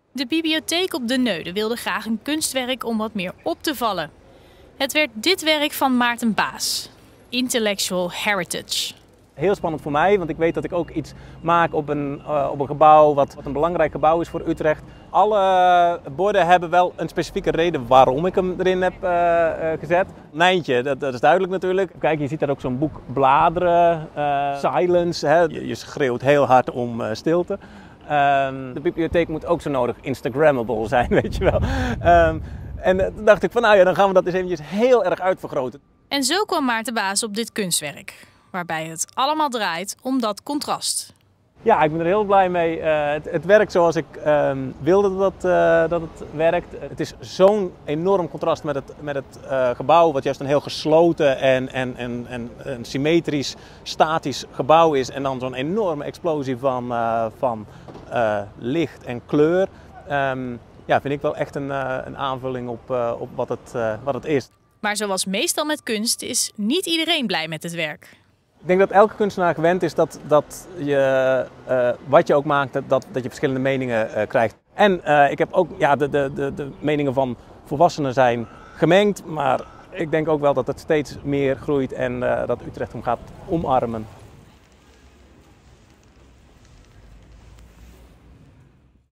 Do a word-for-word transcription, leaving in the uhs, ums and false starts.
De bibliotheek op De Neude wilde graag een kunstwerk om wat meer op te vallen. Het werd dit werk van Maarten Baas, Intellectual Heritage. Heel spannend voor mij, want ik weet dat ik ook iets maak op een, uh, op een gebouw wat, wat een belangrijk gebouw is voor Utrecht. Alle borden hebben wel een specifieke reden waarom ik hem erin heb uh, uh, gezet. Nijntje, dat, dat is duidelijk natuurlijk. Kijk, je ziet daar ook zo'n boek bladeren, uh, silence, hè. Je, je schreeuwt heel hard om uh, stilte. Um, de bibliotheek moet ook zo nodig Instagrammable zijn, weet je wel. Um, en uh, toen dacht ik van nou ja, dan gaan we dat eens eventjes heel erg uitvergroten. En zo kwam Maarten Baas op dit kunstwerk, waarbij het allemaal draait om dat contrast. Ja, ik ben er heel blij mee. Uh, het, het werkt zoals ik uh, wilde dat, uh, dat het werkt. Het is zo'n enorm contrast met het, met het uh, gebouw, wat juist een heel gesloten en, en, en, en een symmetrisch, statisch gebouw is. En dan zo'n enorme explosie van, uh, van uh, licht en kleur. Um, ja, vind ik wel echt een, uh, een aanvulling op, uh, op wat, het, uh, wat het is. Maar zoals meestal met kunst is niet iedereen blij met het werk. Ik denk dat elke kunstenaar gewend is dat, dat je, uh, wat je ook maakt, dat, dat je verschillende meningen uh, krijgt. En uh, ik heb ook, ja, de, de, de, de meningen van volwassenen zijn gemengd, maar ik denk ook wel dat het steeds meer groeit en uh, dat Utrecht hem gaat omarmen.